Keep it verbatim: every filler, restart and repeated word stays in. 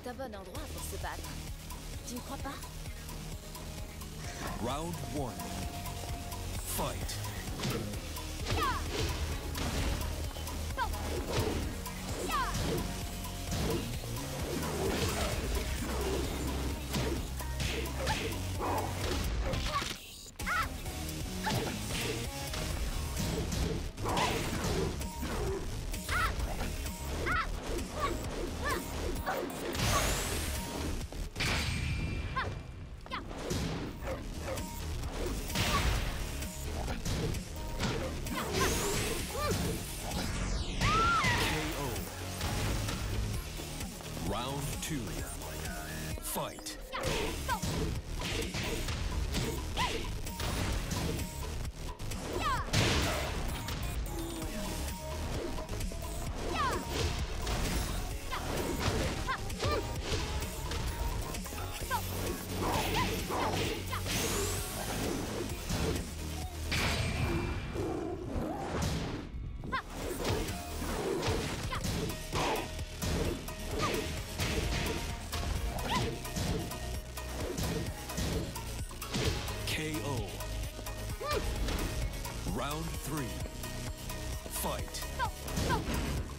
C'est un bon endroit pour se battre. Tu ne crois pas? Round one. Fight. Round two. Fight. K O. Round three. Fight.